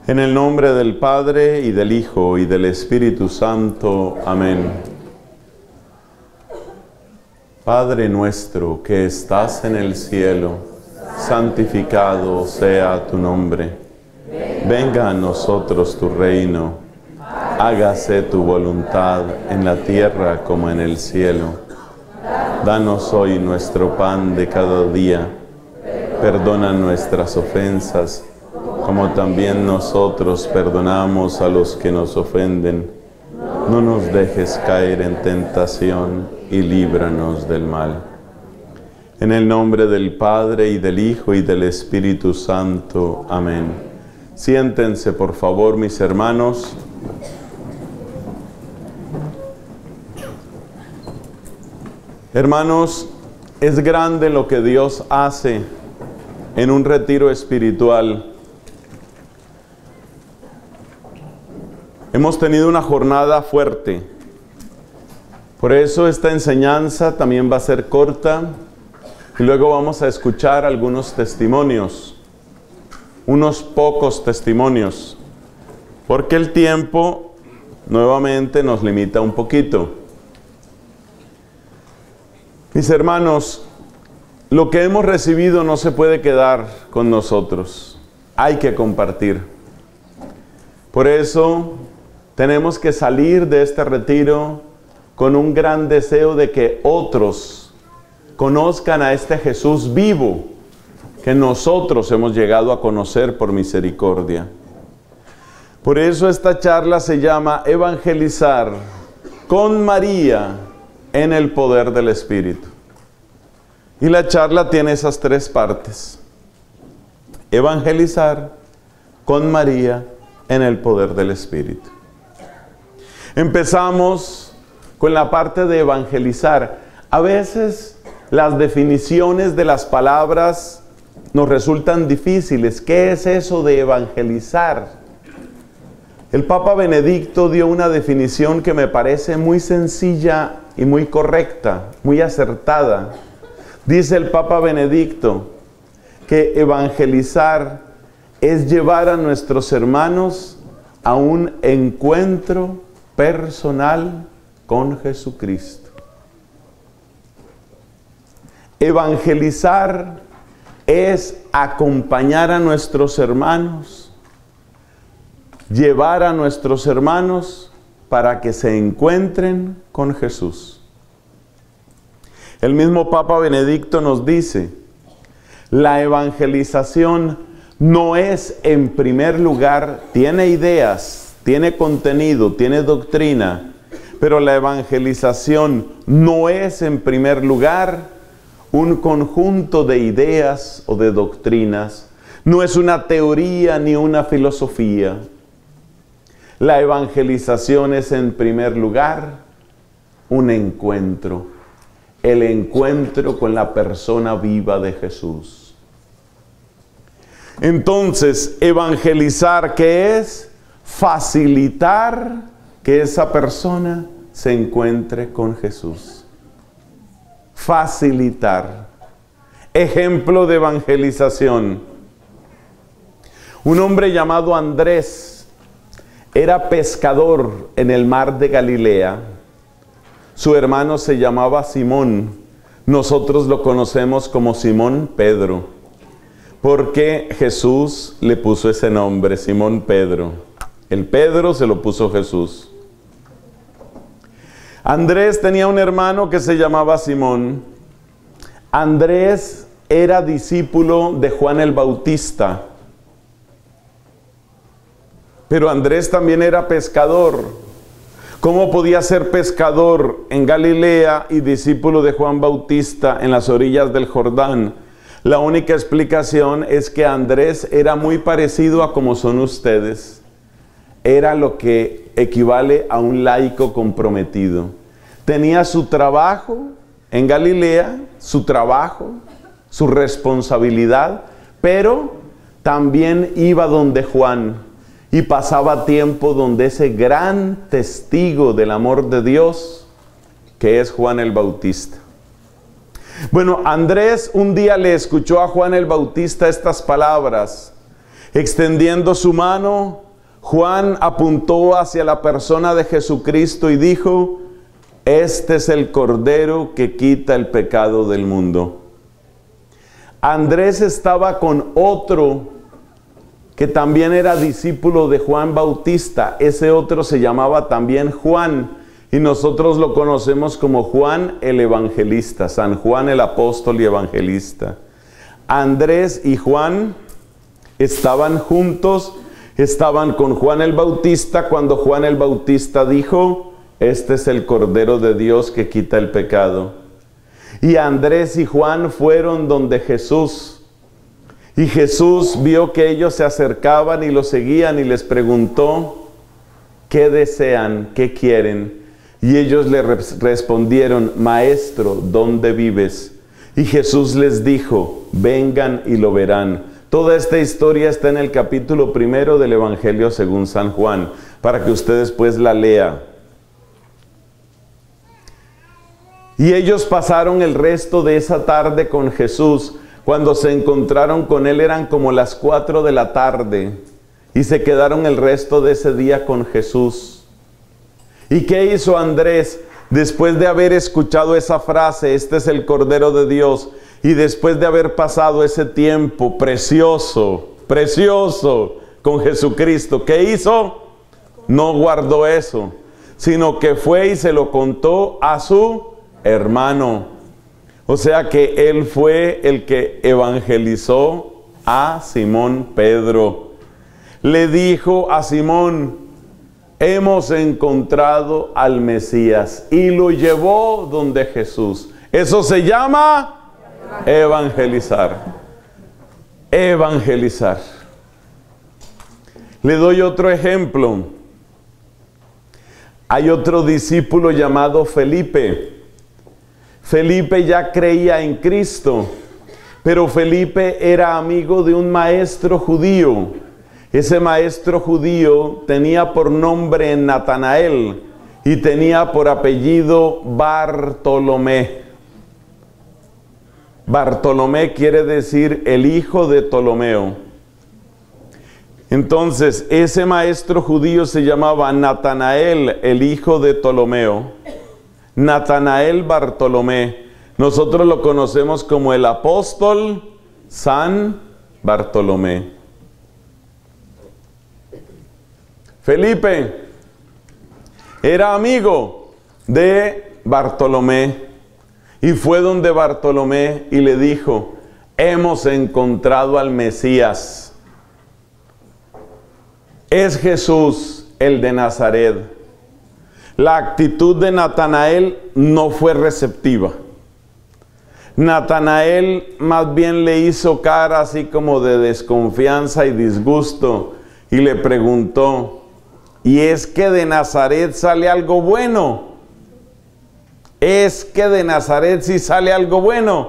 En el nombre del Padre, y del Hijo, y del Espíritu Santo. Amén. Padre nuestro que estás en el cielo, santificado sea tu nombre. Venga a nosotros tu reino. Hágase tu voluntad en la tierra como en el cielo. Danos hoy nuestro pan de cada día. Perdona nuestras ofensas, como también nosotros perdonamos a los que nos ofenden. No nos dejes caer en tentación y líbranos del mal. En el nombre del Padre, y del Hijo, y del Espíritu Santo. Amén. Siéntense, por favor, mis hermanos. Hermanos, es grande lo que Dios hace en un retiro espiritual. Hemos tenido una jornada fuerte. Por eso esta enseñanza también va a ser corta. Y luego vamos a escuchar algunos testimonios. Unos pocos testimonios. Porque el tiempo nuevamente nos limita un poquito. Mis hermanos, lo que hemos recibido no se puede quedar con nosotros. Hay que compartir. Por eso tenemos que salir de este retiro con un gran deseo de que otros conozcan a este Jesús vivo que nosotros hemos llegado a conocer por misericordia. Por eso esta charla se llama Evangelizar con María en el poder del Espíritu. Y la charla tiene esas tres partes. Evangelizar con María en el poder del Espíritu. Empezamos con la parte de evangelizar. A veces las definiciones de las palabras nos resultan difíciles. ¿Qué es eso de evangelizar? El Papa Benedicto dio una definición que me parece muy sencilla y muy correcta, muy acertada. Dice el Papa Benedicto que evangelizar es llevar a nuestros hermanos a un encuentro personal con Jesucristo. Evangelizar es acompañar a nuestros hermanos, llevar a nuestros hermanos para que se encuentren con Jesús. El mismo Papa Benedicto nos dice, la evangelización no es en primer lugar, tiene ideas, tiene contenido, tiene doctrina, pero la evangelización no es en primer lugar un conjunto de ideas o de doctrinas, no es una teoría ni una filosofía. La evangelización es en primer lugar un encuentro, el encuentro con la persona viva de Jesús. Entonces, evangelizar, ¿qué es? Facilitar que esa persona se encuentre con Jesús. Facilitar. Ejemplo de evangelización. Un hombre llamado Andrés era pescador en el mar de Galilea. Su hermano se llamaba Simón. Nosotros lo conocemos como Simón Pedro, porque Jesús le puso ese nombre, Simón Pedro. El Pedro se lo puso Jesús. Andrés tenía un hermano que se llamaba Simón. Andrés era discípulo de Juan el Bautista. Pero Andrés también era pescador. ¿Cómo podía ser pescador en Galilea y discípulo de Juan Bautista en las orillas del Jordán? La única explicación es que Andrés era muy parecido a como son ustedes. Era lo que equivale a un laico comprometido. Tenía su trabajo en Galilea, su trabajo, su responsabilidad, pero también iba donde Juan y pasaba tiempo donde ese gran testigo del amor de Dios, que es Juan el Bautista. Bueno, Andrés un día le escuchó a Juan el Bautista estas palabras: Extendiendo su mano, Juan apuntó hacia la persona de Jesucristo y dijo: este es el Cordero que quita el pecado del mundo. Andrés estaba con otro que también era discípulo de Juan Bautista. Ese otro se llamaba también Juan, y nosotros lo conocemos como Juan el Evangelista, San Juan el apóstol y evangelista. Andrés y Juan estaban juntos, estaban con Juan el Bautista cuando Juan el Bautista dijo: este es el Cordero de Dios que quita el pecado. Y Andrés y Juan fueron donde Jesús. Y Jesús vio que ellos se acercaban y lo seguían y les preguntó: ¿qué desean? ¿Qué quieren? Y ellos le respondieron: Maestro, ¿dónde vives? Y Jesús les dijo: vengan y lo verán. Toda esta historia está en el capítulo 1 del Evangelio según San Juan, para que usted después la lea. Y ellos pasaron el resto de esa tarde con Jesús. Cuando se encontraron con él eran como las 4 de la tarde. Y se quedaron el resto de ese día con Jesús. ¿Y qué hizo Andrés? Después de haber escuchado esa frase: este es el Cordero de Dios. Y después de haber pasado ese tiempo precioso, precioso con Jesucristo, ¿qué hizo? No guardó eso, sino que fue y se lo contó a su hermano. O sea que él fue el que evangelizó a Simón Pedro. Le dijo a Simón: hemos encontrado al Mesías, y lo llevó donde Jesús. Eso se llama evangelizar. Evangelizar. Le doy otro ejemplo. Hay otro discípulo llamado Felipe. Felipe ya creía en Cristo, pero Felipe era amigo de un maestro judío. Ese maestro judío tenía por nombre Natanael y tenía por apellido Bartolomé. Bartolomé quiere decir el hijo de Ptolomeo. Entonces, ese maestro judío se llamaba Natanael, el hijo de Ptolomeo. Natanael Bartolomé. Nosotros lo conocemos como el apóstol San Bartolomé. Felipe era amigo de Bartolomé y fue donde Bartolomé y le dijo: hemos encontrado al Mesías. Es Jesús, el de Nazaret. La actitud de Natanael no fue receptiva. Natanael más bien le hizo cara así como de desconfianza y disgusto y le preguntó: ¿y es que de Nazaret sale algo bueno? ¿Es que de Nazaret sí sale algo bueno?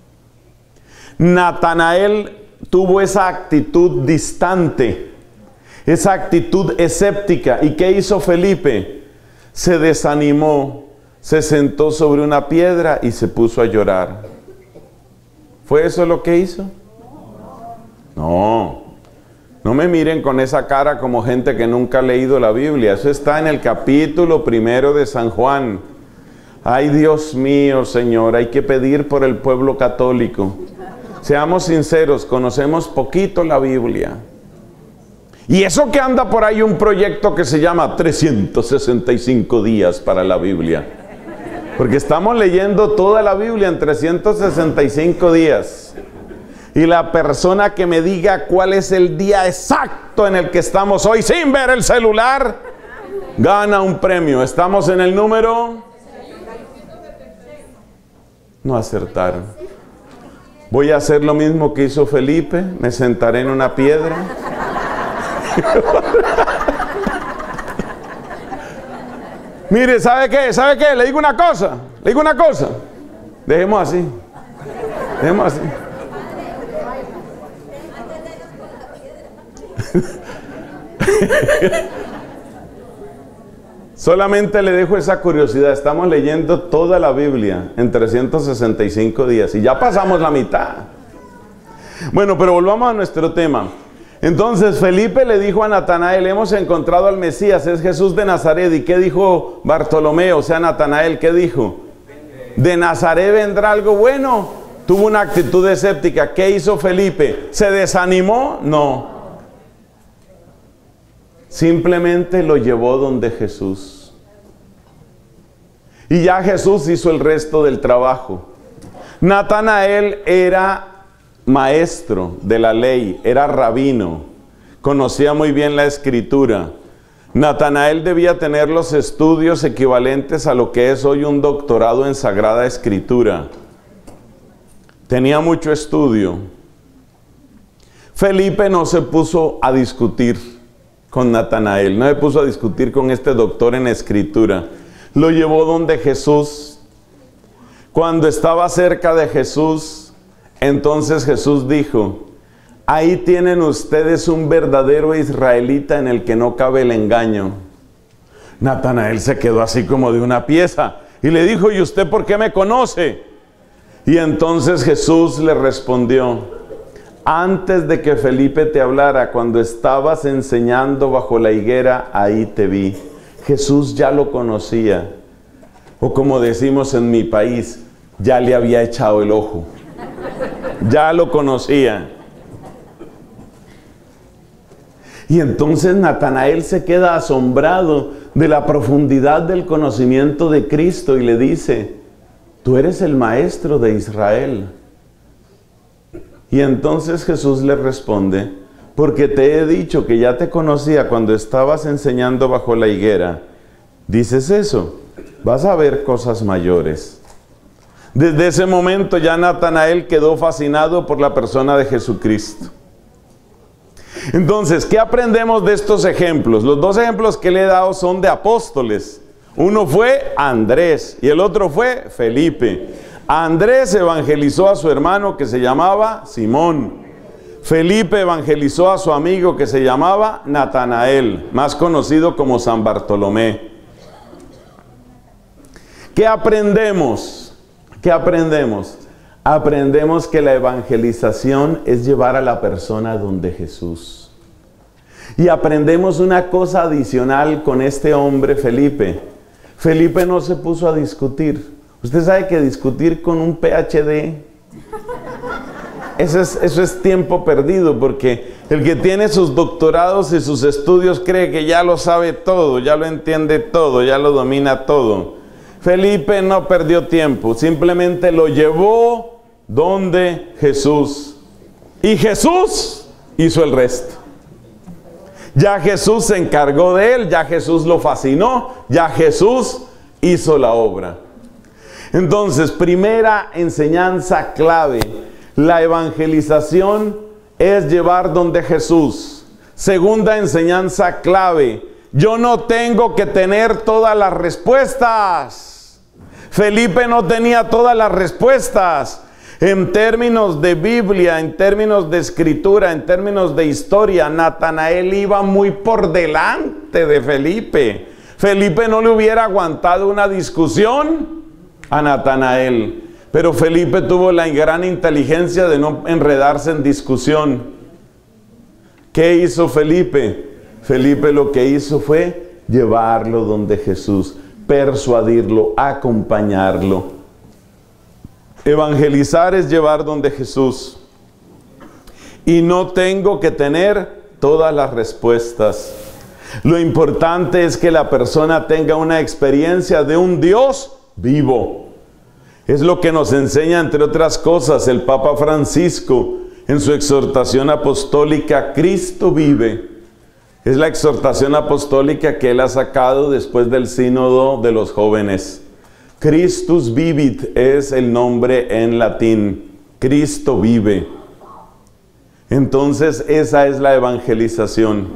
Natanael tuvo esa actitud distante, esa actitud escéptica. ¿Y qué hizo Felipe? Se desanimó, se sentó sobre una piedra y se puso a llorar. ¿Fue eso lo que hizo? No. No me miren con esa cara como gente que nunca ha leído la Biblia. Eso está en el capítulo 1 de San Juan. Ay, Dios mío, Señor, hay que pedir por el pueblo católico. Seamos sinceros, conocemos poquito la Biblia. Y eso que anda por ahí un proyecto que se llama 365 días para la Biblia. Porque estamos leyendo toda la Biblia en 365 días. Y la persona que me diga cuál es el día exacto en el que estamos hoy sin ver el celular, gana un premio. Estamos en el número... No acertaron. Voy a hacer lo mismo que hizo Felipe. Me sentaré en una piedra. Mire, ¿sabe qué? ¿Sabe qué? Le digo una cosa. Le digo una cosa. Dejemos así. Dejemos así. Solamente le dejo esa curiosidad. Estamos leyendo toda la Biblia en 365 días y ya pasamos la mitad. Bueno, pero volvamos a nuestro tema. Entonces Felipe le dijo a Natanael, hemos encontrado al Mesías, es Jesús de Nazaret. ¿Y qué dijo Bartolomeo? O sea, Natanael, ¿qué dijo? ¿De Nazaret vendrá algo bueno? Tuvo una actitud escéptica. ¿Qué hizo Felipe? ¿Se desanimó? No. Simplemente lo llevó donde Jesús. Y ya Jesús hizo el resto del trabajo. Natanael era maestro de la ley, era rabino, conocía muy bien la escritura. Natanael debía tener los estudios equivalentes a lo que es hoy un doctorado en Sagrada Escritura. Tenía mucho estudio. Felipe no se puso a discutir con Natanael, no se puso a discutir con este doctor en escritura. Lo llevó donde Jesús. Cuando estaba cerca de Jesús, entonces Jesús dijo, ahí tienen ustedes un verdadero israelita en el que no cabe el engaño. Natanael se quedó así como de una pieza y le dijo, ¿y usted por qué me conoce? Y entonces Jesús le respondió, antes de que Felipe te hablara, cuando estabas enseñando bajo la higuera, ahí te vi. Jesús ya lo conocía, o como decimos en mi país, ya le había echado el ojo, ya lo conocía. Y entonces Natanael se queda asombrado de la profundidad del conocimiento de Cristo y le dice, tú eres el maestro de Israel. Y entonces Jesús le responde, porque te he dicho que ya te conocía cuando estabas enseñando bajo la higuera. ¿Dices eso? Vas a ver cosas mayores. Desde ese momento ya Natanael quedó fascinado por la persona de Jesucristo. Entonces, ¿qué aprendemos de estos ejemplos? Los dos ejemplos que le he dado son de apóstoles. Uno fue Andrés y el otro fue Felipe. Andrés evangelizó a su hermano que se llamaba Simón. Felipe evangelizó a su amigo que se llamaba Natanael, más conocido como San Bartolomé. ¿Qué aprendemos? ¿Qué aprendemos? Aprendemos que la evangelización es llevar a la persona donde Jesús. Y aprendemos una cosa adicional con este hombre Felipe. Felipe no se puso a discutir. Usted sabe que discutir con un PhD, eso es tiempo perdido, porque el que tiene sus doctorados y sus estudios cree que ya lo sabe todo, ya lo entiende todo, ya lo domina todo. Felipe no perdió tiempo, simplemente lo llevó donde Jesús. Y Jesús hizo el resto. Ya Jesús se encargó de él, ya Jesús lo fascinó, ya Jesús hizo la obra. Entonces, primera enseñanza clave, la evangelización es llevar donde Jesús. Segunda enseñanza clave, yo no tengo que tener todas las respuestas. Felipe no tenía todas las respuestas. En términos de Biblia, en términos de escritura, en términos de historia, Natanael iba muy por delante de Felipe. Felipe no le hubiera aguantado una discusión a Natanael, pero Felipe tuvo la gran inteligencia de no enredarse en discusión. ¿Qué hizo Felipe? Felipe lo que hizo fue llevarlo donde Jesús, persuadirlo, acompañarlo. Evangelizar es llevar donde Jesús. Y no tengo que tener todas las respuestas. Lo importante es que la persona tenga una experiencia de un Dios vivo. Es lo que nos enseña, entre otras cosas, el Papa Francisco en su exhortación apostólica, Cristo vive. Es la exhortación apostólica que él ha sacado después del sínodo de los jóvenes. Christus vivit es el nombre en latín. Cristo vive. Entonces esa es la evangelización.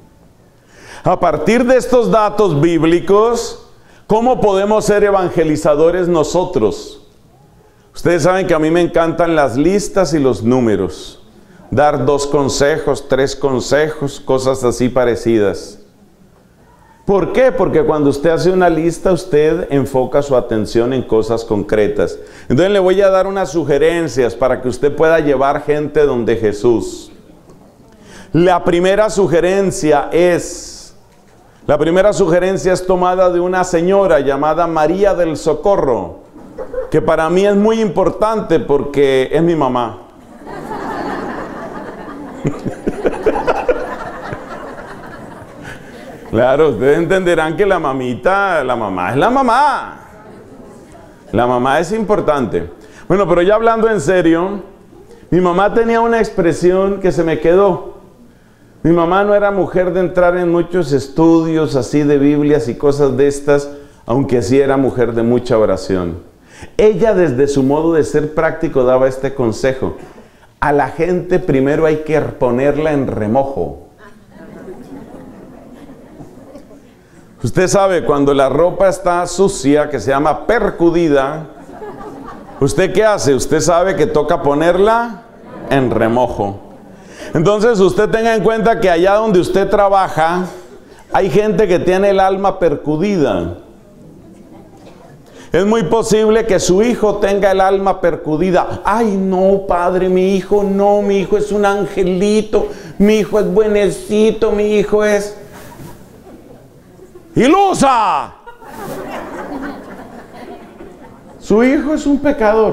A partir de estos datos bíblicos, ¿cómo podemos ser evangelizadores nosotros? Ustedes saben que a mí me encantan las listas y los números. Dar 2 consejos, 3 consejos, cosas así parecidas. ¿Por qué? Porque cuando usted hace una lista, usted enfoca su atención en cosas concretas. Entonces le voy a dar unas sugerencias para que usted pueda llevar gente donde Jesús. La primera sugerencia es tomada de una señora llamada María del Socorro, que para mí es muy importante porque es mi mamá. Claro, ustedes entenderán que la mamá es la mamá. La mamá es importante. Bueno, pero ya hablando en serio, mi mamá tenía una expresión que se me quedó. Mi mamá no era mujer de entrar en muchos estudios así de Biblias y cosas de estas, aunque sí era mujer de mucha oración. Ella, desde su modo de ser práctico, daba este consejo: a la gente primero hay que ponerla en remojo. Usted sabe, cuando la ropa está sucia, que se llama percudida, ¿usted qué hace? Usted sabe que toca ponerla en remojo. Entonces usted tenga en cuenta que allá donde usted trabaja, hay gente que tiene el alma percudida. Es muy posible que su hijo tenga el alma percudida. Ay, no, padre, mi hijo no, mi hijo es un angelito, mi hijo es buenecito, mi hijo es ilusa. Su hijo es un pecador.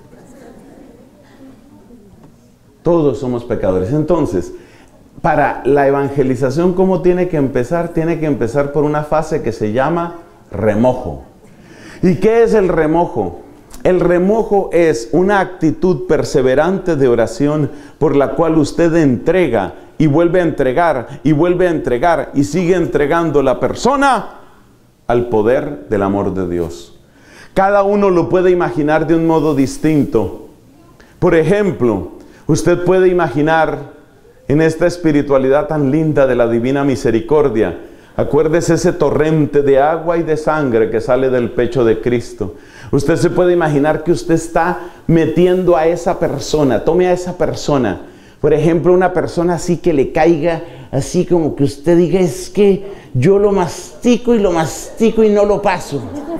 Todos somos pecadores. Entonces, para la evangelización, ¿cómo tiene que empezar? Tiene que empezar por una fase que se llama remojo. ¿Y qué es el remojo? El remojo es una actitud perseverante de oración por la cual usted entrega y vuelve a entregar y vuelve a entregar y sigue entregando la persona al poder del amor de Dios. Cada uno lo puede imaginar de un modo distinto. Por ejemplo, usted puede imaginar en esta espiritualidad tan linda de la divina misericordia, acuérdese ese torrente de agua y de sangre que sale del pecho de Cristo. Usted se puede imaginar que usted está metiendo a esa persona, tome a esa persona, por ejemplo, una persona así que le caiga, así como que usted diga, es que yo lo mastico y no lo paso.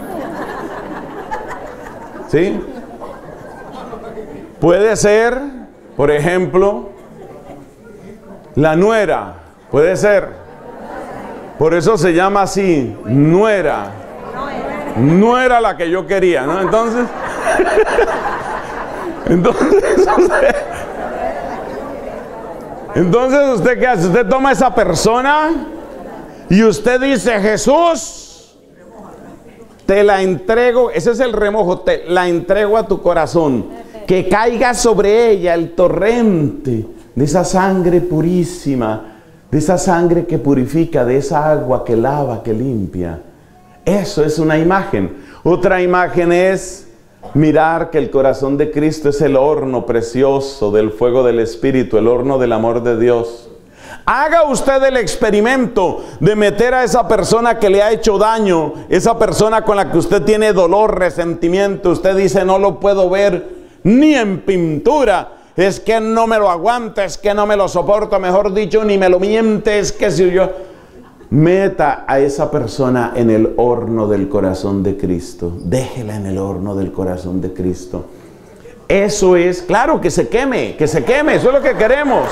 ¿Sí? Puede ser, por ejemplo, la nuera, puede ser. Por eso se llama así, nuera. No era la que yo quería, ¿no? Entonces, entonces ¿usted qué hace? Usted toma a esa persona y usted dice, Jesús, te la entrego, ese es el remojo, te la entrego a tu corazón, que caiga sobre ella el torrente de esa sangre purísima, de esa sangre que purifica, de esa agua que lava, que limpia. Eso es una imagen. Otra imagen es mirar que el corazón de Cristo es el horno precioso del fuego del Espíritu, el horno del amor de Dios. Haga usted el experimento de meter a esa persona que le ha hecho daño, esa persona con la que usted tiene dolor, resentimiento. Usted dice, no lo puedo ver ni en pintura. Es que no me lo aguanta, es que no me lo soporto, mejor dicho, ni me lo miente, es que si yo... Meta a esa persona en el horno del corazón de Cristo. Déjela en el horno del corazón de Cristo. Eso es, claro, que se queme, eso es lo que queremos.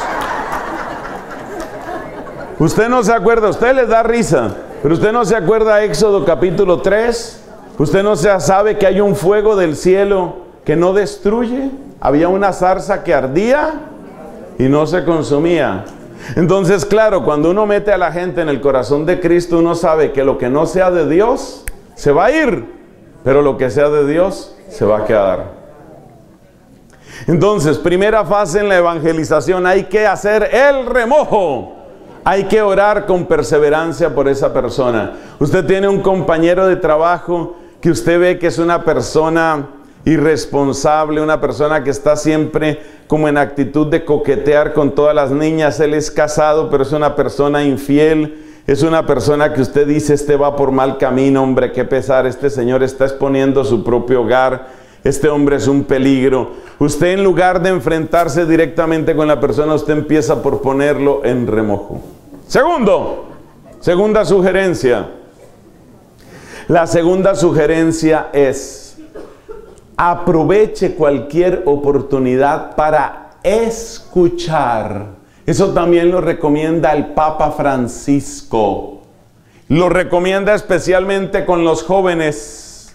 Usted no se acuerda, usted les da risa, pero usted no se acuerda Éxodo capítulo 3. Usted no sabe que hay un fuego del cielo que no destruye. Había una zarza que ardía y no se consumía. Entonces, claro, cuando uno mete a la gente en el corazón de Cristo, uno sabe que lo que no sea de Dios se va a ir, pero lo que sea de Dios se va a quedar. Entonces, primera fase en la evangelización, hay que hacer el remojo. Hay que orar con perseverancia por esa persona. Usted tiene un compañero de trabajo que usted ve que es una persona irresponsable, una persona que está siempre como en actitud de coquetear con todas las niñas. Él es casado, pero es una persona infiel. Es una persona que usted dice, este va por mal camino, hombre, qué pesar, este señor está exponiendo su propio hogar, este hombre es un peligro. Usted, en lugar de enfrentarse directamente con la persona, usted empieza por ponerlo en remojo. Segunda sugerencia. La segunda sugerencia es: aproveche cualquier oportunidad para escuchar Eso también lo recomienda el Papa Francisco. Lo recomienda especialmente con los jóvenes.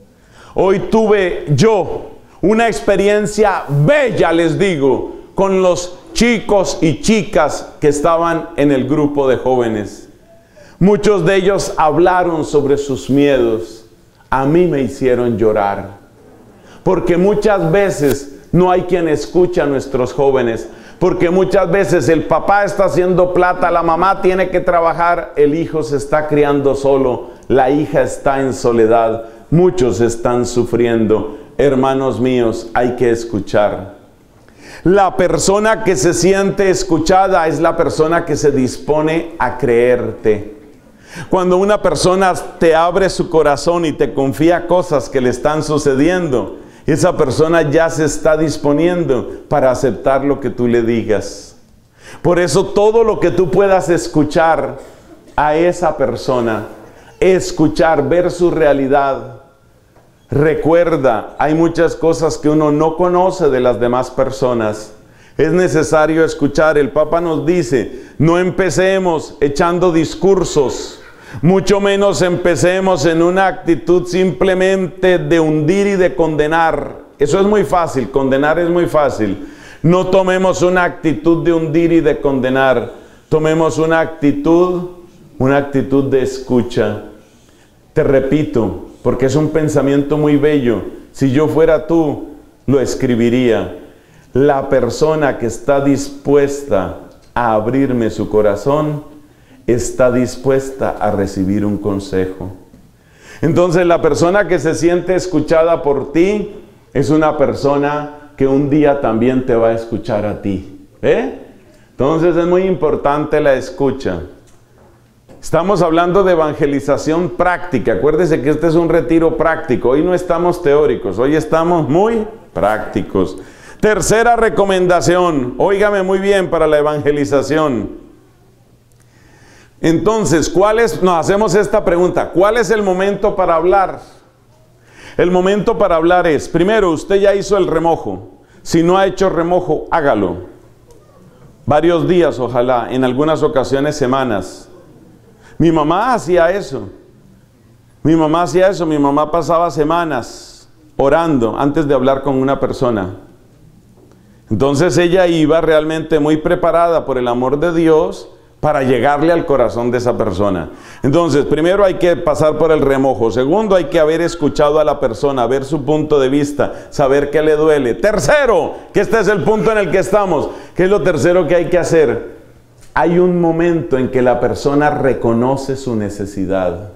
Hoy tuve yo una experiencia bella, les digo, con los chicos y chicas que estaban en el grupo de jóvenes. Muchos de ellos hablaron sobre sus miedos. A mí me hicieron llorar. Porque muchas veces no hay quien escuche a nuestros jóvenes. Porque muchas veces el papá está haciendo plata, la mamá tiene que trabajar, el hijo se está criando solo, la hija está en soledad. Muchos están sufriendo. Hermanos míos, hay que escuchar. La persona que se siente escuchada es la persona que se dispone a creerte. Cuando una persona te abre su corazón y te confía cosas que le están sucediendo, esa persona ya se está disponiendo para aceptar lo que tú le digas. Por eso todo lo que tú puedas escuchar a esa persona, escuchar, ver su realidad. Recuerda, hay muchas cosas que uno no conoce de las demás personas. Es necesario escuchar. El Papa nos dice, no empecemos echando discursos. Mucho menos empecemos en una actitud simplemente de hundir y de condenar. Eso es muy fácil, condenar es muy fácil. No tomemos una actitud de hundir y de condenar. Tomemos una actitud de escucha. Te repito, porque es un pensamiento muy bello. Si yo fuera tú, lo escribiría. La persona que está dispuesta a abrirme su corazón, está dispuesta a recibir un consejo. Entonces la persona que se siente escuchada por ti es una persona que un día también te va a escuchar a ti. Entonces es muy importante la escucha. Estamos hablando de evangelización práctica. Acuérdese que este es un retiro práctico. Hoy no estamos teóricos, hoy estamos muy prácticos. Tercera recomendación, óigame muy bien para la evangelización. Entonces, nos hacemos esta pregunta, ¿cuál es el momento para hablar? El momento para hablar es, primero, usted ya hizo el remojo. Si no ha hecho remojo, hágalo. Varios días, ojalá, en algunas ocasiones semanas. Mi mamá hacía eso. Mi mamá pasaba semanas orando antes de hablar con una persona. Entonces ella iba realmente muy preparada por el amor de Dios para llegarle al corazón de esa persona. Entonces, primero hay que pasar por el remojo. Segundo, hay que haber escuchado a la persona, ver su punto de vista, saber qué le duele. Tercero, que este es el punto en el que estamos. ¿Qué es lo tercero que hay que hacer? Hay un momento en que la persona reconoce su necesidad.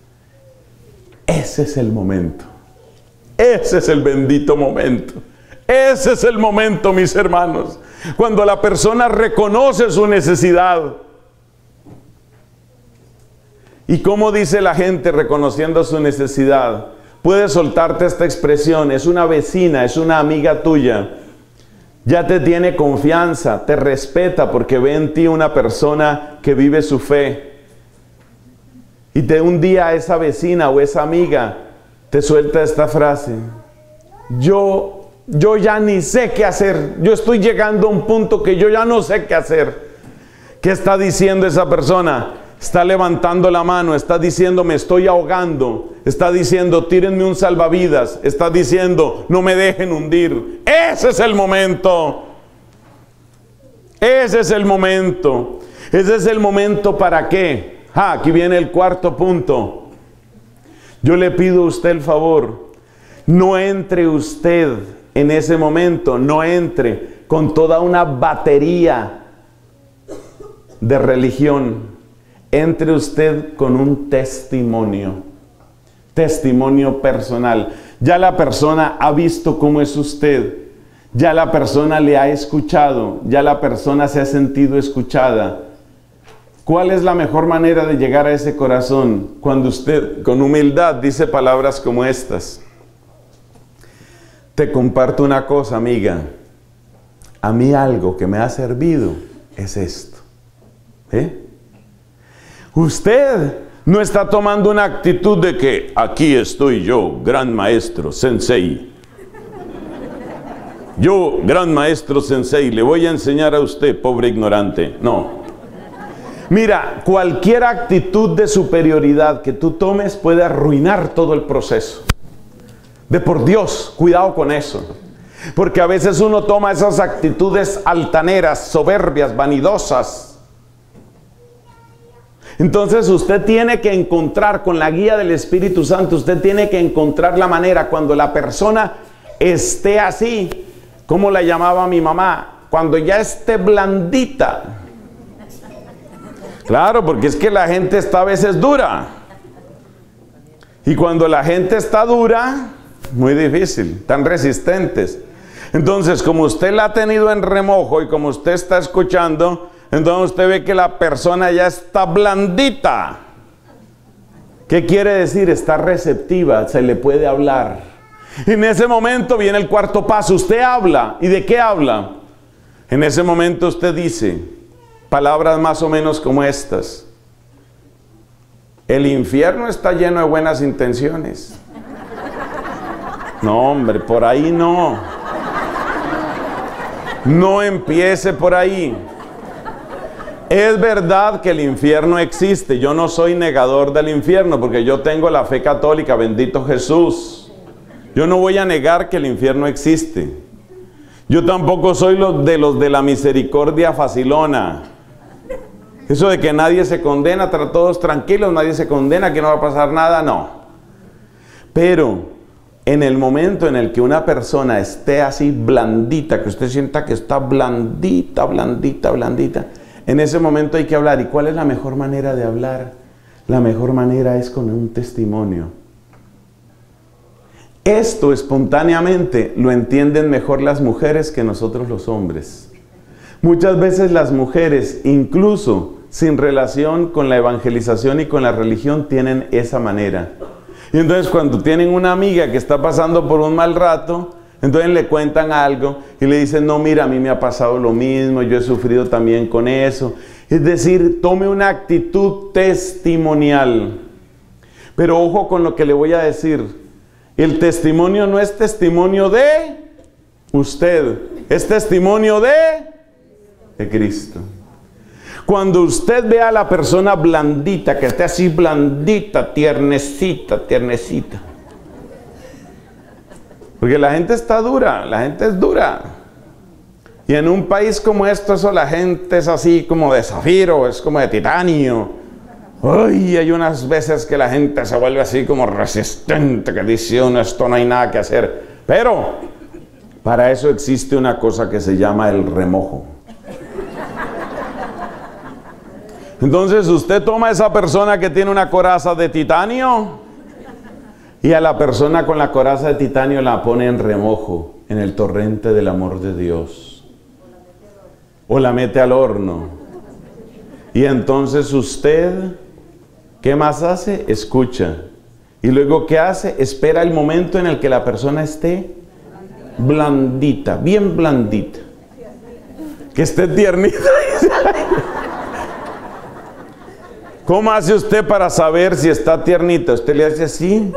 Ese es el momento. Ese es el bendito momento. Ese es el momento, mis hermanos, cuando la persona reconoce su necesidad. ¿Y cómo dice la gente reconociendo su necesidad? Puedes soltarte esta expresión, es una vecina, es una amiga tuya. Ya te tiene confianza, te respeta porque ve en ti una persona que vive su fe. Y un día esa vecina o esa amiga te suelta esta frase. Yo ya ni sé qué hacer. Yo estoy llegando a un punto que yo ya no sé qué hacer. ¿Qué está diciendo esa persona? Está levantando la mano, está diciendo me estoy ahogando, está diciendo tírenme un salvavidas, está diciendo no me dejen hundir. Ese es el momento. Ese es el momento. Ese es el momento ¿para qué? Aquí viene el cuarto punto. Yo le pido a usted el favor, no entre usted en ese momento, no entre con toda una batería de religión. Entre usted con un testimonio personal. Ya la persona ha visto cómo es usted, ya la persona le ha escuchado, ya la persona se ha sentido escuchada. ¿Cuál es la mejor manera de llegar a ese corazón? Cuando usted con humildad dice palabras como estas. Te comparto una cosa, amiga. A mí algo que me ha servido es esto. Usted no está tomando una actitud de que aquí estoy yo, gran maestro, sensei. Yo, gran maestro sensei, le voy a enseñar a usted, pobre ignorante. No. Mira, cualquier actitud de superioridad que tú tomes puede arruinar todo el proceso. De por Dios, cuidado con eso. Porque a veces uno toma esas actitudes altaneras, soberbias, vanidosas. Entonces usted tiene que encontrar, con la guía del Espíritu Santo, usted tiene que encontrar la manera cuando la persona esté así, como la llamaba mi mamá, cuando ya esté blandita. Claro, porque es que la gente está a veces dura. Y cuando la gente está dura, muy difícil, tan resistentes. Entonces, como usted la ha tenido en remojo y como usted está escuchando, entonces usted ve que la persona ya está blandita. ¿Qué quiere decir? Está receptiva, se le puede hablar. Y en ese momento viene el cuarto paso. Usted habla. ¿Y de qué habla? En ese momento usted dice palabras más o menos como estas: el infierno está lleno de buenas intenciones. No, hombre, por ahí no. No empiece por ahí. Es verdad que el infierno existe. Yo no soy negador del infierno porque yo tengo la fe católica, bendito Jesús. Yo no voy a negar que el infierno existe. Yo tampoco soy los de la misericordia facilona. Eso de que nadie se condena, todos tranquilos, nadie se condena, que no va a pasar nada, no. Pero en el momento en el que una persona esté así blandita, que usted sienta que está blandita, blandita, blandita, en ese momento hay que hablar. ¿Y cuál es la mejor manera de hablar? La mejor manera es con un testimonio. Esto espontáneamente lo entienden mejor las mujeres que nosotros los hombres. Muchas veces las mujeres, incluso sin relación con la evangelización y con la religión, tienen esa manera. Y entonces cuando tienen una amiga que está pasando por un mal rato, entonces le cuentan algo y le dicen: no, mira, a mí me ha pasado lo mismo, yo he sufrido también con eso. Es decir, tome una actitud testimonial. Pero ojo con lo que le voy a decir. El testimonio no es testimonio de usted, es testimonio de Cristo. Cuando usted ve a la persona blandita, que esté así blandita, tiernecita, tiernecita. Porque la gente está dura, la gente es dura. Y en un país como esto, eso la gente es así como de zafiro, es como de titanio. Uy, hay unas veces que la gente se vuelve así como resistente, que dice uno, esto no hay nada que hacer. Pero para eso existe una cosa que se llama el remojo. Entonces usted toma a esa persona que tiene una coraza de titanio y a la persona con la coraza de titanio la pone en remojo, en el torrente del amor de Dios. O la mete al horno. Y entonces usted, ¿qué más hace? Escucha. Y luego, ¿qué hace? Espera el momento en el que la persona esté blandita, bien blandita. Que esté tiernita. ¿Cómo hace usted para saber si está tiernita? Usted le hace así.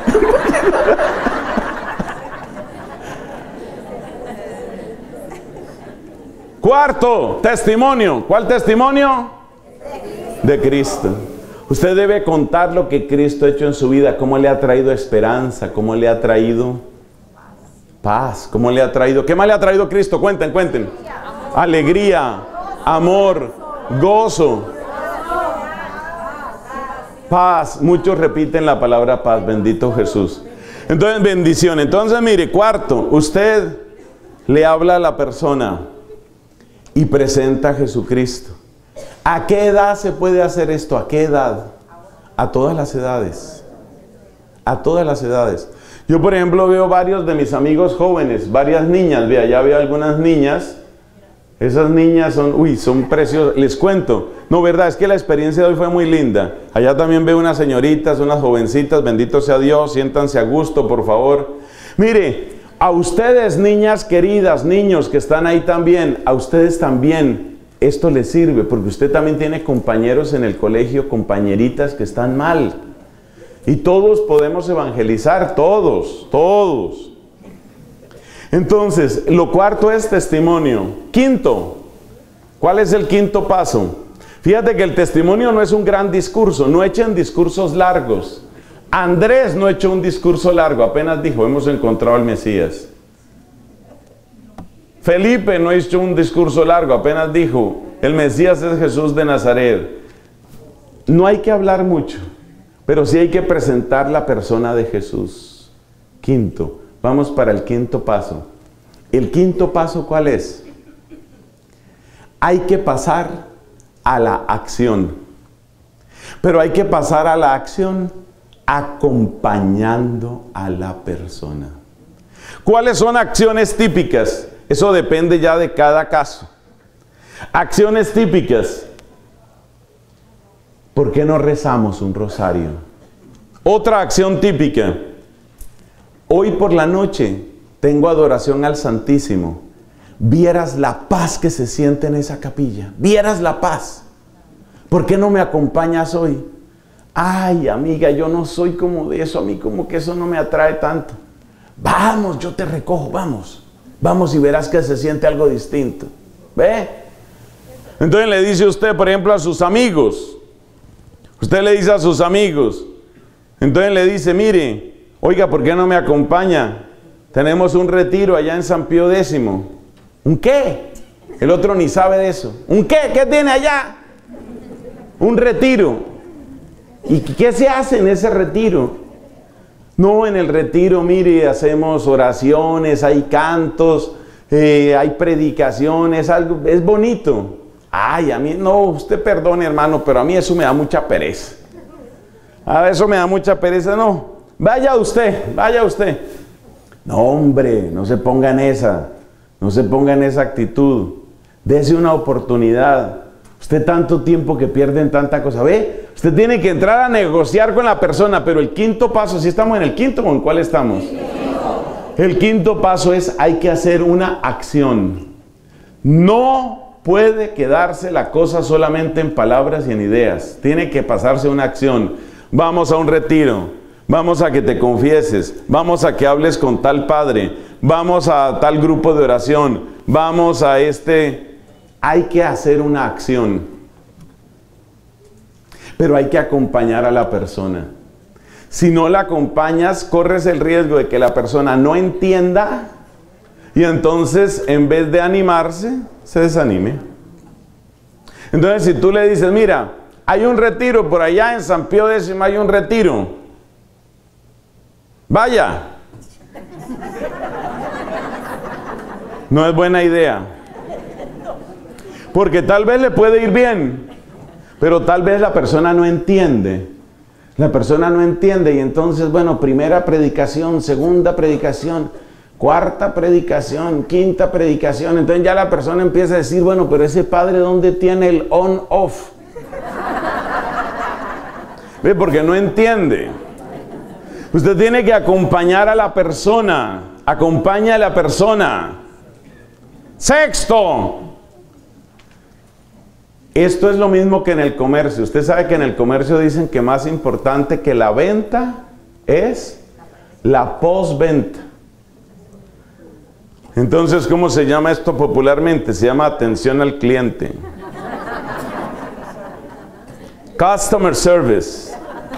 Cuarto, testimonio. ¿Cuál testimonio? De Cristo. Usted debe contar lo que Cristo ha hecho en su vida, cómo le ha traído esperanza, cómo le ha traído paz, cómo le ha traído... ¿Qué más le ha traído Cristo? Cuenten, cuenten. Alegría, amor, gozo, paz. Muchos repiten la palabra paz, bendito Jesús. Entonces, bendición. Entonces, mire, cuarto, usted le habla a la persona y presenta a Jesucristo. ¿A qué edad se puede hacer esto? ¿A qué edad? A todas las edades. A todas las edades. Yo, por ejemplo, veo varios de mis amigos jóvenes, varias niñas. Vea, ya veo algunas niñas. Esas niñas son, son preciosas. Les cuento. No, verdad, es que la experiencia de hoy fue muy linda. Allá también veo unas señoritas, unas jovencitas. Bendito sea Dios. Siéntanse a gusto, por favor. Mire, a ustedes, niñas queridas, niños que están ahí también, a ustedes también esto les sirve, porque usted también tiene compañeros en el colegio, compañeritas que están mal. Y todos podemos evangelizar, todos. Entonces, lo cuarto es testimonio. Quinto, ¿cuál es el quinto paso? Fíjate que el testimonio no es un gran discurso, no echen discursos largos. Andrés no echó un discurso largo, apenas dijo, hemos encontrado al Mesías. Felipe no hizo un discurso largo, apenas dijo, el Mesías es Jesús de Nazaret. No hay que hablar mucho, pero sí hay que presentar la persona de Jesús. Quinto, vamos para el quinto paso. ¿El quinto paso cuál es? Hay que pasar a la acción. Pero hay que pasar a la acción acompañando a la persona. ¿Cuáles son acciones típicas? Eso depende ya de cada caso. Acciones típicas. ¿Por qué no rezamos un rosario? Otra acción típica. Hoy por la noche tengo adoración al Santísimo. Vieras la paz que se siente en esa capilla. Vieras la paz. ¿Por qué no me acompañas hoy? Ay, amiga, yo no soy como de eso. A mí como que eso no me atrae tanto. Vamos, yo te recojo, vamos. Vamos y verás que se siente algo distinto. ¿Ve? Entonces le dice usted, por ejemplo, a sus amigos. Usted le dice a sus amigos. Entonces le dice, mire, oiga, ¿por qué no me acompaña? Tenemos un retiro allá en San Pío X. ¿Un qué? El otro ni sabe de eso. ¿Un qué? ¿Qué tiene allá? Un retiro. ¿Y qué se hace en ese retiro? No, en el retiro, mire, hacemos oraciones, hay cantos, hay predicaciones, algo, es bonito. Ay, a mí, no, usted perdone, hermano, pero a mí eso me da mucha pereza. A eso me da mucha pereza, no. Vaya usted, vaya usted. No, hombre, no se ponga en esa. No se ponga en esa actitud. Dese una oportunidad. Usted tanto tiempo que pierde en tanta cosa. ¿Ve? Usted tiene que entrar a negociar con la persona. Pero el quinto paso, ¿sí estamos en el quinto o en cuál estamos? El quinto paso es, hay que hacer una acción. No puede quedarse la cosa solamente en palabras y en ideas. Tiene que pasarse una acción. Vamos a un retiro. Vamos a que te confieses. Vamos a que hables con tal padre. Vamos a tal grupo de oración. Vamos a este. Hay que hacer una acción. Pero hay que acompañar a la persona. Si no la acompañas, corres el riesgo de que la persona no entienda y entonces, en vez de animarse, se desanime. Entonces, si tú le dices, mira, hay un retiro por allá en San Pío X, hay un retiro. Vaya. No es buena idea. Porque tal vez le puede ir bien, pero tal vez la persona no entiende. La persona no entiende y entonces, bueno, primera predicación, segunda predicación, cuarta predicación, quinta predicación. Entonces ya la persona empieza a decir, bueno, pero ese padre, ¿dónde tiene el on-off? ¿Ve? Porque no entiende. Usted tiene que acompañar a la persona. Acompaña a la persona. Sexto. Esto es lo mismo que en el comercio. Usted sabe que en el comercio dicen que más importante que la venta es la postventa. Entonces, ¿cómo se llama esto popularmente? Se llama atención al cliente. Customer service.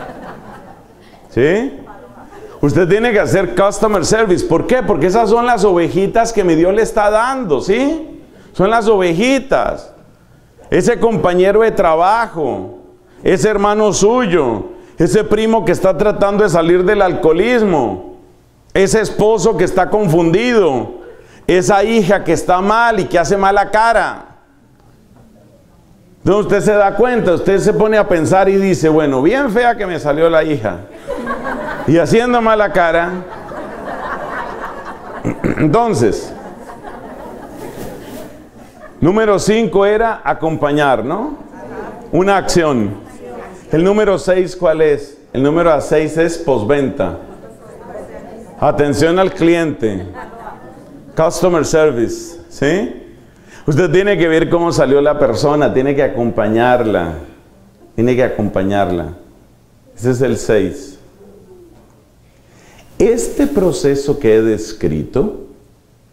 ¿Sí? Usted tiene que hacer customer service. ¿Por qué? Porque esas son las ovejitas que mi Dios le está dando, ¿sí? Son las ovejitas. Ese compañero de trabajo, ese hermano suyo, ese primo que está tratando de salir del alcoholismo, ese esposo que está confundido, esa hija que está mal y que hace mala cara. Entonces usted se da cuenta, usted se pone a pensar y dice, bueno, bien fea que me salió la hija. Y haciendo mala cara. Entonces, número 5 era acompañar, ¿no? Una acción. El número 6, ¿cuál es? El número 6 es postventa. Atención al cliente. Customer service, ¿sí? Usted tiene que ver cómo salió la persona, tiene que acompañarla. Tiene que acompañarla. Ese es el 6. Este proceso que he descrito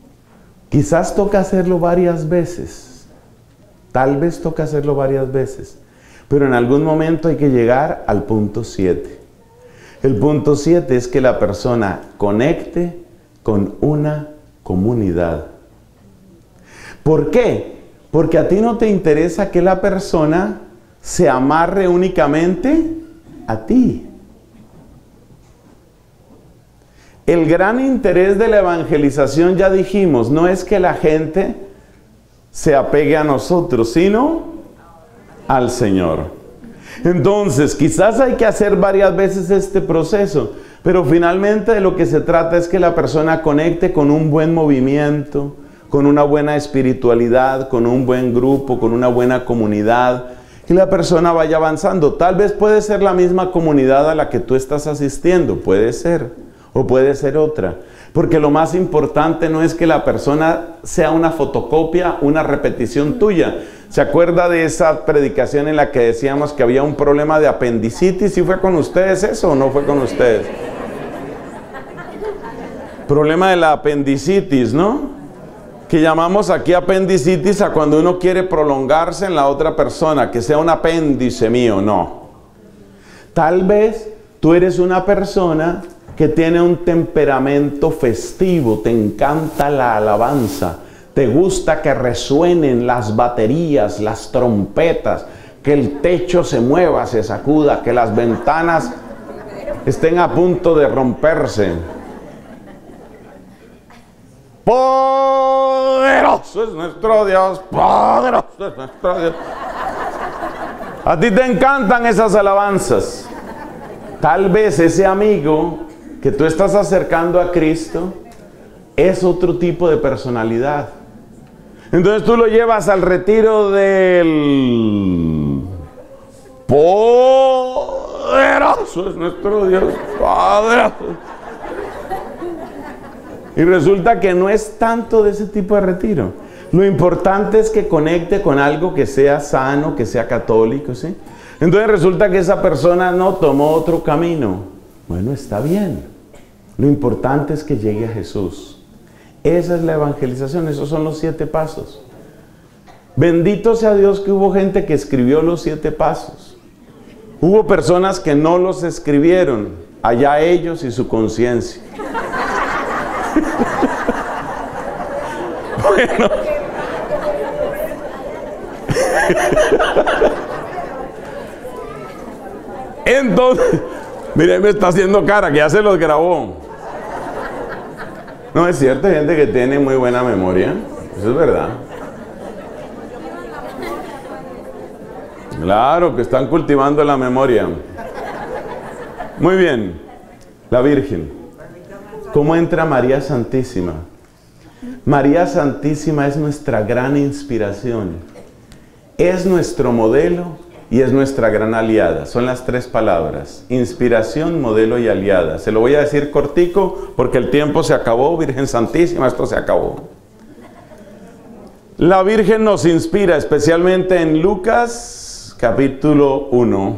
Quizás toca hacerlo varias veces. Tal vez toca hacerlo varias veces. Pero en algún momento hay que llegar al punto 7. El punto 7 es que la persona conecte con una comunidad. ¿Por qué? Porque a ti no te interesa que la persona se amarre únicamente a ti. El gran interés de la evangelización, ya dijimos, no es que la gente se apegue a nosotros, sino al Señor. Entonces, quizás hay que hacer varias veces este proceso, pero finalmente de lo que se trata es que la persona conecte con un buen movimiento, con una buena espiritualidad, con un buen grupo, con una buena comunidad, y la persona vaya avanzando. Tal vez puede ser la misma comunidad a la que tú estás asistiendo, puede ser, o puede ser otra. Porque lo más importante no es que la persona sea una fotocopia, una repetición tuya. ¿Se acuerda de esa predicación en la que decíamos que había un problema de apendicitis? ¿Sí fue con ustedes eso o no fue con ustedes? Problema de la apendicitis, ¿no? Que llamamos aquí apendicitis a cuando uno quiere prolongarse en la otra persona, que sea un apéndice mío, no. Tal vez tú eres una persona que tiene un temperamento festivo, te encanta la alabanza, te gusta que resuenen las baterías, las trompetas, que el techo se mueva, se sacuda, que las ventanas estén a punto de romperse. Poderoso es nuestro Dios, poderoso es nuestro Dios. A ti te encantan esas alabanzas. Tal vez ese amigo que tú estás acercando a Cristo es otro tipo de personalidad. Entonces tú lo llevas al retiro del poderoso es nuestro Dios, poderoso. Y resulta que no es tanto de ese tipo de retiro. Lo importante es que conecte con algo que sea sano, que sea católico, ¿sí? Entonces resulta que esa persona no tomó otro camino. Bueno, está bien. Lo importante es que llegue a Jesús. Esa es la evangelización, esos son los 7 pasos. Bendito sea Dios que hubo gente que escribió los 7 pasos. Hubo personas que no los escribieron, allá ellos y su conciencia. Bueno. Entonces, mire, me está haciendo cara que ya se los grabó. No, es cierto, hay gente que tiene muy buena memoria. Eso es verdad. Claro, que están cultivando la memoria. Muy bien. La Virgen. ¿Cómo entra María Santísima? María Santísima es nuestra gran inspiración. Es nuestro modelo y es nuestra gran aliada. Son las 3 palabras: inspiración, modelo y aliada. Se lo voy a decir cortico porque el tiempo se acabó. Virgen Santísima, esto se acabó. La Virgen nos inspira especialmente en Lucas capítulo 1.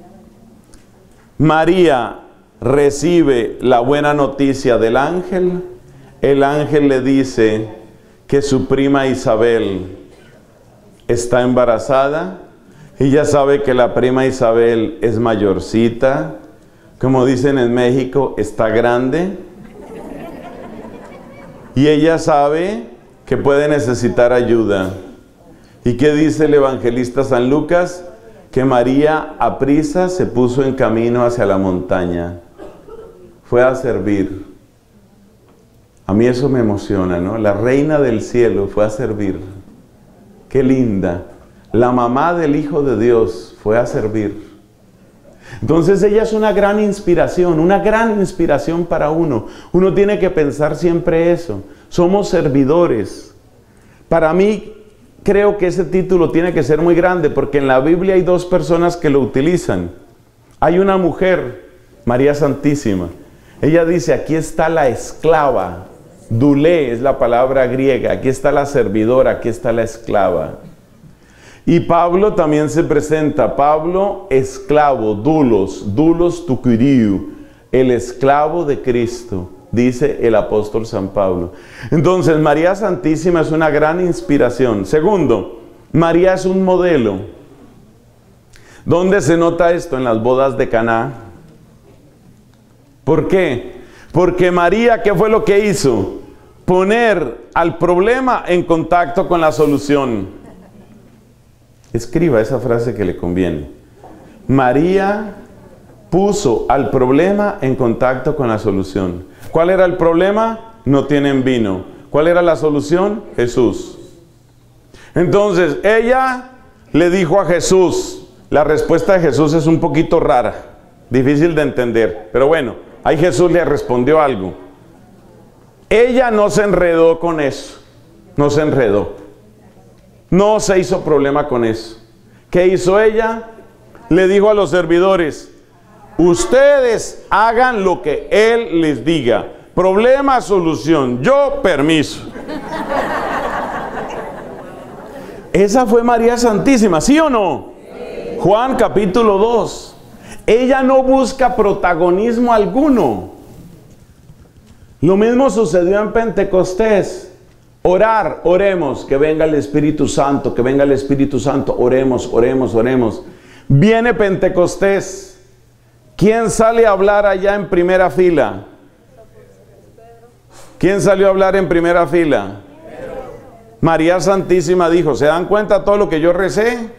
María recibe la buena noticia del ángel. El ángel le dice que su prima Isabel está embarazada. Ella sabe que la prima Isabel es mayorcita, como dicen en México, está grande. Y ella sabe que puede necesitar ayuda. ¿Y qué dice el evangelista San Lucas? Que María aprisa se puso en camino hacia la montaña. Fue a servir. A mí eso me emociona, ¿no? La reina del cielo fue a servir. ¡Qué linda! La mamá del Hijo de Dios fue a servir. Entonces ella es una gran inspiración para uno. Uno tiene que pensar siempre eso. Somos servidores. Para mí, creo que ese título tiene que ser muy grande, porque en la Biblia hay 2 personas que lo utilizan. Hay una mujer, María Santísima. Ella dice, aquí está la esclava. Dulé es la palabra griega. Aquí está la servidora, aquí está la esclava. Y Pablo también se presenta. Pablo, esclavo, dulos tu kyriou, el esclavo de Cristo. dice el apóstol San Pablo. Entonces, María Santísima es una gran inspiración. Segundo, María es un modelo. ¿Dónde se nota esto? En las bodas de Caná. ¿Por qué? Porque María, ¿qué fue lo que hizo? Poner al problema en contacto con la solución. Escriba esa frase que le conviene. María puso al problema en contacto con la solución. ¿Cuál era el problema? No tienen vino. ¿Cuál era la solución? Jesús. Entonces, ella le dijo a Jesús, la respuesta de Jesús es un poquito rara, difícil de entender, pero bueno, ahí Jesús le respondió algo. Ella no se enredó con eso, no se enredó, no se hizo problema con eso. ¿Qué hizo ella? Le dijo a los servidores, ustedes hagan lo que Él les diga, problema, solución, yo permiso. Esa fue María Santísima, ¿sí o no? Sí. Juan capítulo 2. Ella no busca protagonismo alguno. Lo mismo sucedió en Pentecostés. Orar, oremos, que venga el Espíritu Santo, que venga el Espíritu Santo. Oremos, oremos, oremos. Viene Pentecostés. ¿Quién sale a hablar allá en primera fila? ¿Quién salió a hablar en primera fila? María Santísima dijo, ¿se dan cuenta todo lo que yo recé?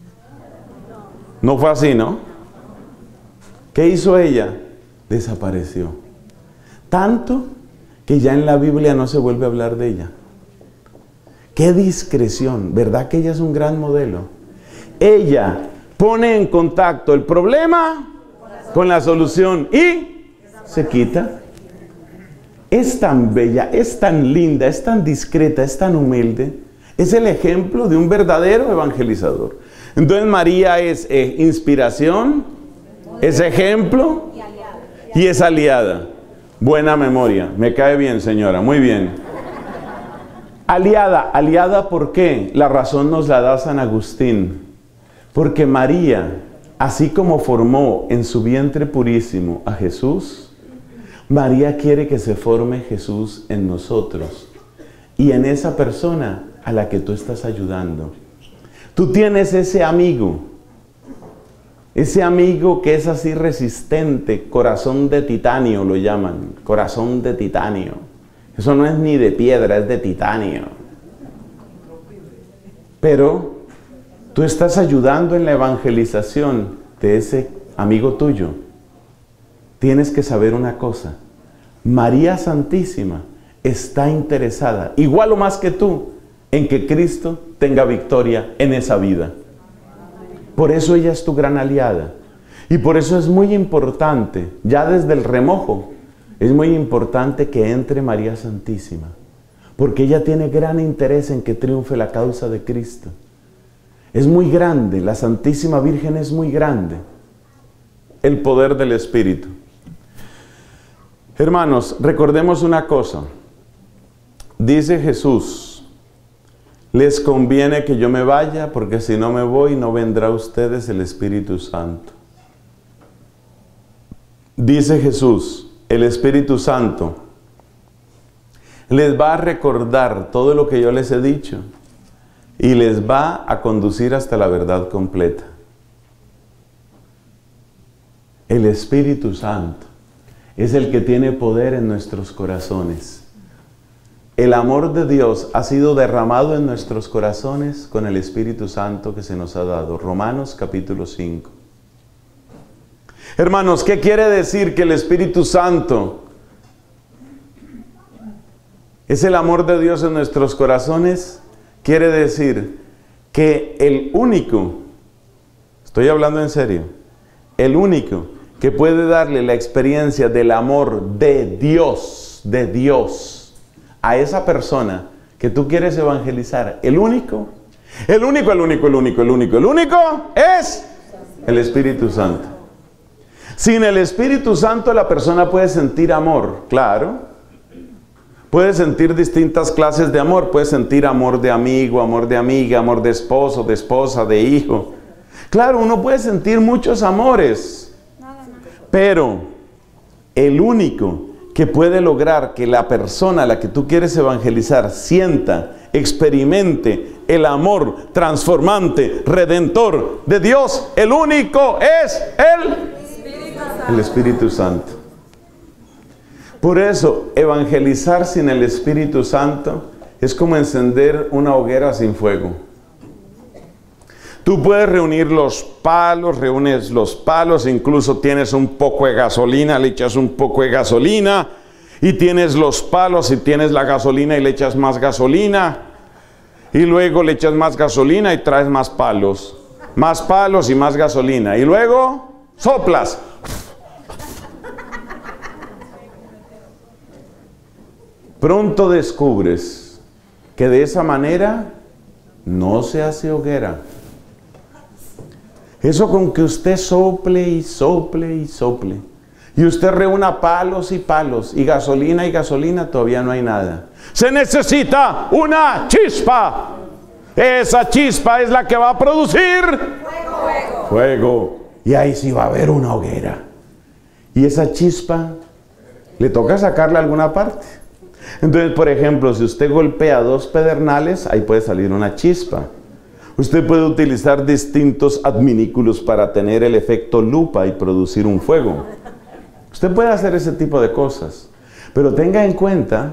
No fue así, ¿no? ¿Qué hizo ella? Desapareció. Tanto que ya en la Biblia no se vuelve a hablar de ella. ¡Qué discreción! ¿Verdad que ella es un gran modelo? Ella pone en contacto el problema con la solución y se quita. Es tan bella, es tan linda, es tan discreta, es tan humilde. Es el ejemplo de un verdadero evangelizador. Entonces María es inspiración, es ejemplo y es aliada. Buena memoria, me cae bien, señora, muy bien. Aliada, aliada, ¿por qué? La razón nos la da San Agustín. Porque María, así como formó en su vientre purísimo a Jesús, María quiere que se forme Jesús en nosotros y en esa persona a la que tú estás ayudando. Tú tienes ese amigo que es así resistente, corazón de titanio lo llaman, corazón de titanio. Eso no es ni de piedra, es de titanio. Pero tú estás ayudando en la evangelización de ese amigo tuyo. Tienes que saber una cosa, María Santísima está interesada, igual o más que tú, en que Cristo tenga victoria en esa vida. Por eso ella es tu gran aliada. Y por eso es muy importante, ya desde el remojo, es muy importante que entre María Santísima. Porque ella tiene gran interés en que triunfe la causa de Cristo. Es muy grande, la Santísima Virgen es muy grande. El poder del Espíritu. Hermanos, recordemos una cosa. Dice Jesús, les conviene que yo me vaya, porque si no me voy, no vendrá a ustedes el Espíritu Santo. Dice Jesús, el Espíritu Santo les va a recordar todo lo que yo les he dicho y les va a conducir hasta la verdad completa. El Espíritu Santo es el que tiene poder en nuestros corazones. El amor de Dios ha sido derramado en nuestros corazones con el Espíritu Santo que se nos ha dado. Romanos capítulo 5. Hermanos, ¿qué quiere decir que el Espíritu Santo es el amor de Dios en nuestros corazones? Quiere decir que el único, estoy hablando en serio, el único que puede darle la experiencia del amor de Dios a esa persona que tú quieres evangelizar, el único es el Espíritu Santo. Sin el Espíritu Santo la persona puede sentir amor, claro. Puede sentir distintas clases de amor. Puede sentir amor de amigo, amor de amiga, amor de esposo, de esposa, de hijo. Claro, uno puede sentir muchos amores. Pero el único que puede lograr que la persona a la que tú quieres evangelizar sienta, experimente el amor transformante, redentor de Dios, el único es el Espíritu Santo. Por eso, evangelizar sin el Espíritu Santo es como encender una hoguera sin fuego. Tú puedes reunir los palos, reúnes los palos, incluso tienes un poco de gasolina, le echas un poco de gasolina, y tienes los palos y tienes la gasolina y le echas más gasolina, y luego le echas más gasolina y traes más palos y más gasolina, y luego soplas. Pronto descubres que de esa manera no se hace hoguera. Eso con que usted sople y sople y sople, y usted reúna palos y palos, y gasolina, todavía no hay nada. Se necesita una chispa. Esa chispa es la que va a producir fuego. Y ahí sí va a haber una hoguera. Y esa chispa le toca sacarla a alguna parte. Entonces, por ejemplo, si usted golpea 2 pedernales, ahí puede salir una chispa. Usted puede utilizar distintos adminículos para tener el efecto lupa y producir un fuego. Usted puede hacer ese tipo de cosas. Pero tenga en cuenta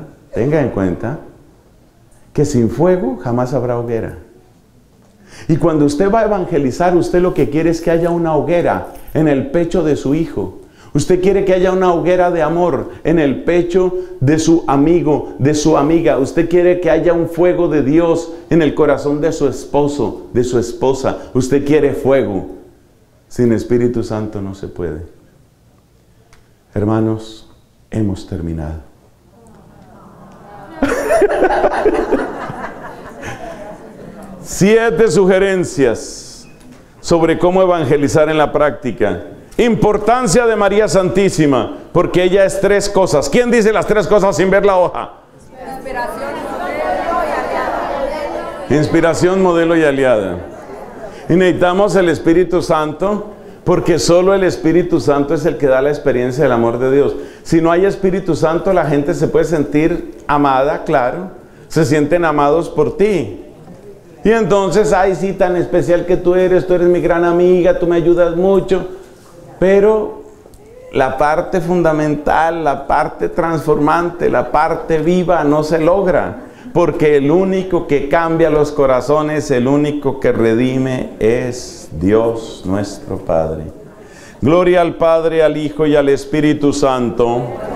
que sin fuego jamás habrá hoguera. Y cuando usted va a evangelizar, usted lo que quiere es que haya una hoguera en el pecho de su hijo. Usted quiere que haya una hoguera de amor en el pecho de su amigo, de su amiga. Usted quiere que haya un fuego de Dios en el corazón de su esposo, de su esposa. Usted quiere fuego. Sin Espíritu Santo no se puede. Hermanos, hemos terminado. Siete sugerencias sobre cómo evangelizar en la práctica. Importancia de María Santísima, porque ella es 3 cosas. ¿Quién dice las 3 cosas sin ver la hoja? Inspiración, modelo y aliada. Inspiración, modelo y aliada. Y necesitamos el Espíritu Santo, porque solo el Espíritu Santo es el que da la experiencia del amor de Dios. Si no hay Espíritu Santo, la gente se puede sentir amada, claro. Se sienten amados por ti. Y entonces, ay, sí, tan especial que tú eres mi gran amiga, tú me ayudas mucho. Pero la parte fundamental, la parte transformante, la parte viva no se logra. Porque el único que cambia los corazones, el único que redime es Dios nuestro Padre. Gloria al Padre, al Hijo y al Espíritu Santo.